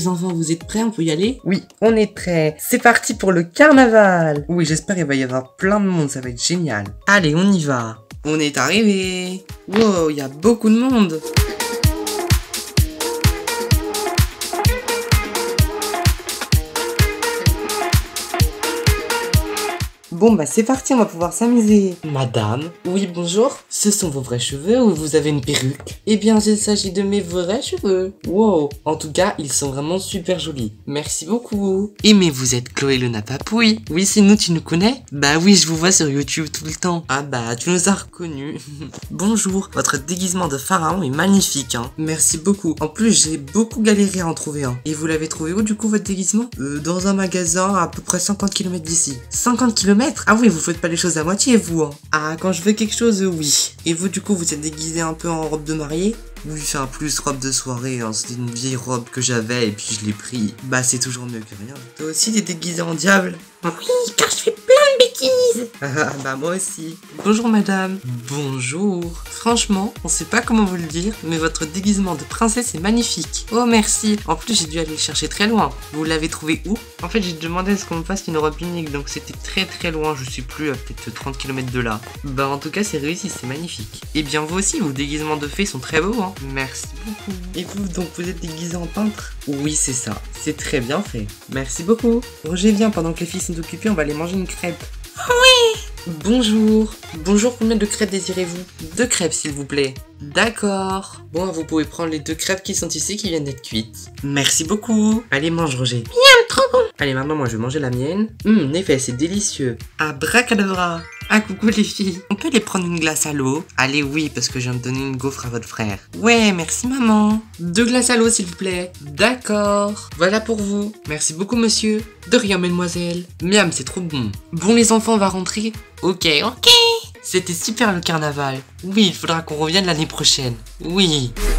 les enfants, vous êtes prêts? On peut y aller? Oui, on est prêts. C'est parti pour le carnaval. Oui, j'espère qu'il va y avoir plein de monde, ça va être génial. Allez, on y va. On est arrivé. Wow, il y a beaucoup de monde. Bon bah c'est parti, on va pouvoir s'amuser. Madame, oui bonjour, ce sont vos vrais cheveux ou vous avez une perruque? Eh bien il s'agit de mes vrais cheveux. Wow, en tout cas ils sont vraiment super jolis. Merci beaucoup. Et mais vous êtes Chloé Luna Papouille? Oui c'est nous, tu nous connais? Bah oui je vous vois sur YouTube tout le temps. Ah bah tu nous as reconnus. Bonjour, votre déguisement de pharaon est magnifique hein. Merci beaucoup. En plus j'ai beaucoup galéré à en trouver un. Et vous l'avez trouvé où du coup votre déguisement? Dans un magasin à peu près 50 km d'ici. 50 km? Ah oui, vous faites pas les choses à moitié, vous, hein. Ah, quand je fais quelque chose, oui. Et vous, du coup, vous êtes déguisé un peu en robe de mariée? Oui, c'est un plus robe de soirée, hein. C'était une vieille robe que j'avais et puis je l'ai pris. Bah, c'est toujours mieux que rien. Toi aussi, t'es déguisé en diable? Oui, car je fais plein de bêtises. Ah, bah, moi aussi. Bonjour, madame. Bonjour. Franchement, on sait pas comment vous le dire, mais votre déguisement de princesse est magnifique. Oh, merci. En plus, j'ai dû aller le chercher très loin. Vous l'avez trouvé où? En fait, j'ai demandé à ce qu'on me fasse une robe unique, donc c'était très loin. Je suis plus à peut-être 30 km de là. Bah, en tout cas, c'est réussi, c'est magnifique. Et bien, vous aussi, vos déguisements de fées sont très beaux, hein. Merci beaucoup. Et vous, donc, vous êtes déguisé en peintre? Oui, c'est ça. C'est très bien fait. Merci beaucoup. Roger, viens, pendant que les filles sont occupées, on va aller manger une crêpe. Oui. Bonjour. Bonjour, combien de crêpes désirez-vous? 2 crêpes, s'il vous plaît. D'accord. Bon, vous pouvez prendre les 2 crêpes qui sont ici, qui viennent d'être cuites. Merci beaucoup. Allez, mange, Roger. Miam, trop bon. Allez, maintenant, moi, je vais manger la mienne. En effet, c'est délicieux. Abracadabra. Ah, coucou les filles. On peut les prendre une glace à l'eau? Allez, oui, parce que je viens de donner une gaufre à votre frère. Ouais, merci, maman. 2 glaces à l'eau, s'il vous plaît. D'accord. Voilà pour vous. Merci beaucoup, monsieur. De rien, mademoiselle. Miam, c'est trop bon. Bon, les enfants, on va rentrer? Ok. C'était super le carnaval. Oui, il faudra qu'on revienne l'année prochaine. Oui.